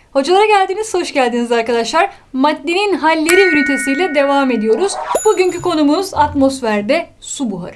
Hocalara geldiniz, hoş geldiniz arkadaşlar. Maddenin halleri ünitesiyle devam ediyoruz. Bugünkü konumuz atmosferde su buharı.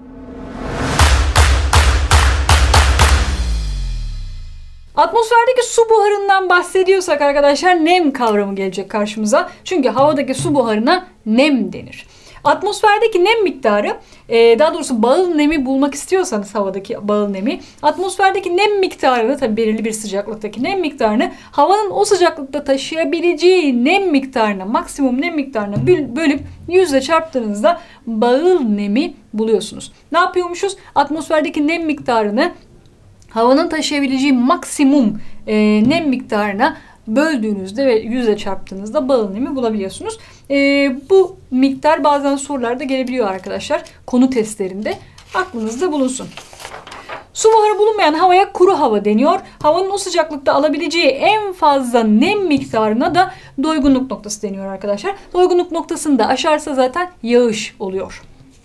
Atmosferdeki su buharından bahsediyorsak arkadaşlar nem kavramı gelecek karşımıza. Çünkü havadaki su buharına nem denir. Atmosferdeki nem miktarı, daha doğrusu bağıl nemi bulmak istiyorsanız havadaki bağıl nemi, atmosferdeki nem miktarını, tabi belirli bir sıcaklıktaki nem miktarını havanın o sıcaklıkta taşıyabileceği nem miktarına, maksimum nem miktarına bölüp 100 ile çarptığınızda bağıl nemi buluyorsunuz. Ne yapıyormuşuz? Atmosferdeki nem miktarını havanın taşıyabileceği maksimum nem miktarına böldüğünüzde ve 100'e çarptığınızda bağıl nemi bulabiliyorsunuz. Bu miktar bazen sorularda gelebiliyor arkadaşlar. Konu testlerinde aklınızda bulunsun. Su buharı bulunmayan havaya kuru hava deniyor. Havanın o sıcaklıkta alabileceği en fazla nem miktarına da doygunluk noktası deniyor arkadaşlar. Doygunluk noktasını da aşarsa zaten yağış oluyor.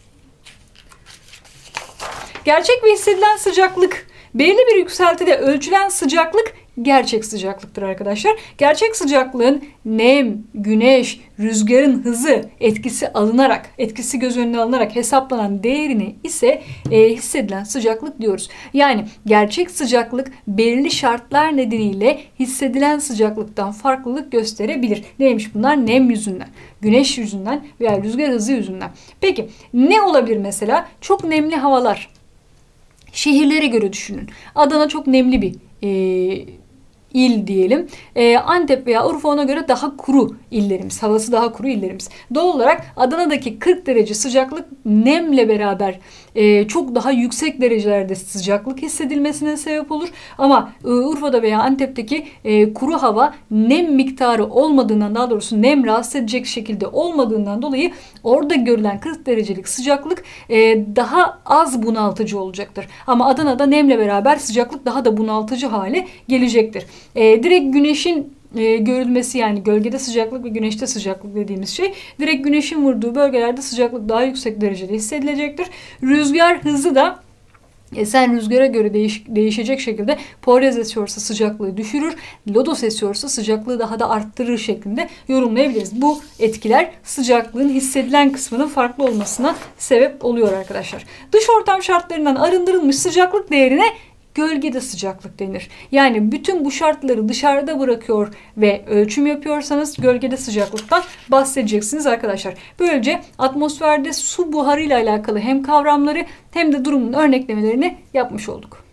Gerçek ve hissedilen sıcaklık, belirli bir yükseltide ölçülen sıcaklık gerçek sıcaklıktır arkadaşlar. Gerçek sıcaklığın nem, güneş, rüzgarın hızı etkisi göz önüne alınarak hesaplanan değerini ise hissedilen sıcaklık diyoruz. Yani gerçek sıcaklık belirli şartlar nedeniyle hissedilen sıcaklıktan farklılık gösterebilir. Neymiş bunlar? Nem yüzünden, güneş yüzünden veya rüzgar hızı yüzünden. Peki ne olabilir mesela? Çok nemli havalar. Şehirlere göre düşünün. Adana çok nemli bir il diyelim. Antep veya Urfa ona göre daha kuru illerimiz. Havası daha kuru illerimiz. Doğal olarak Adana'daki 40 derece sıcaklık nemle beraber çok daha yüksek derecelerde sıcaklık hissedilmesine sebep olur. Ama Urfa'da veya Antep'teki kuru hava nem miktarı olmadığından, daha doğrusu nem rahatsız edecek şekilde olmadığından dolayı orada görülen 40 derecelik sıcaklık daha az bunaltıcı olacaktır. Ama Adana'da nemle beraber sıcaklık daha da bunaltıcı hale gelecektir. Direkt güneşin görülmesi, yani gölgede sıcaklık ve güneşte sıcaklık dediğimiz şey, direkt güneşin vurduğu bölgelerde sıcaklık daha yüksek derecede hissedilecektir. Rüzgar hızı da esen rüzgara göre değişecek şekilde Poyraz esiyorsa sıcaklığı düşürür, lodos esiyorsa sıcaklığı daha da arttırır şeklinde yorumlayabiliriz. Bu etkiler sıcaklığın hissedilen kısmının farklı olmasına sebep oluyor arkadaşlar. Dış ortam şartlarından arındırılmış sıcaklık değerine gölgede sıcaklık denir. Yani bütün bu şartları dışarıda bırakıyor ve ölçüm yapıyorsanız gölgede sıcaklıktan bahsedeceksiniz arkadaşlar. Böylece atmosferde su buharı ile alakalı hem kavramları hem de durumun örneklemelerini yapmış olduk.